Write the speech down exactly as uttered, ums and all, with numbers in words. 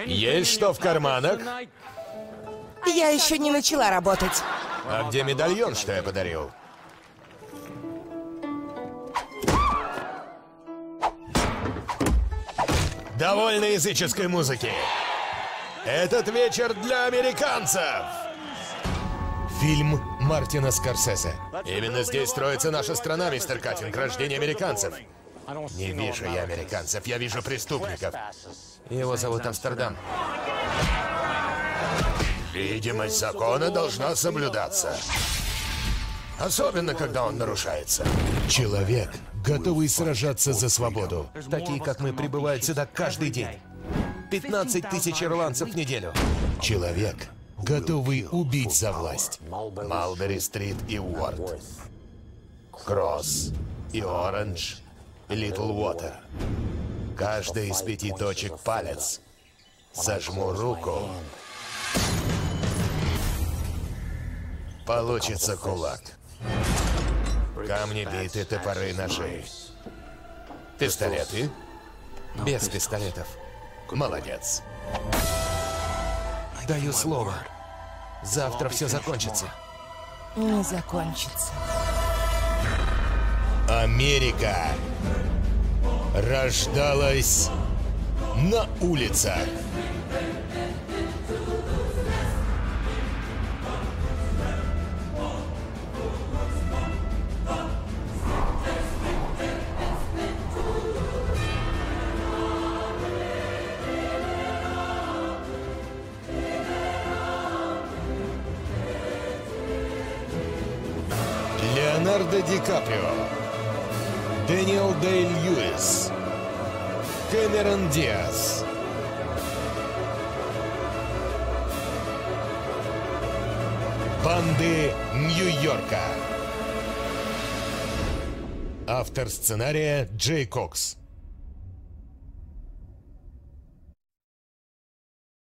Есть что в карманах? Я еще не начала работать. А где медальон, что я подарил? Довольно языческой музыки. Этот вечер для американцев. Фильм Мартина Скорсезе. Именно здесь строится наша страна, мистер Каттинг, рождение американцев. Не вижу я американцев, я вижу преступников. Его зовут Амстердам. Видимость закона должна соблюдаться. Особенно, когда он нарушается. Человек, готовый сражаться за свободу. Такие, как мы, прибывают сюда каждый день. пятнадцать тысяч ирландцев в неделю. Человек, готовый убить за власть. Малбери-стрит и Уорд. Кросс и Оранж. Литл Уотер. Каждая из пяти точек палец. Сожму руку. Получится кулак. Камни, биты, топоры, ножи. Пистолеты? Без пистолетов. Молодец. Даю слово. Завтра все закончится. Не закончится. Америка рождалась на улицах. Леонардо Ди Каприо, Дэниел Дэй-Льюис, Кэмерон Диаз. Банды Нью-Йорка. Автор сценария Джей Кокс.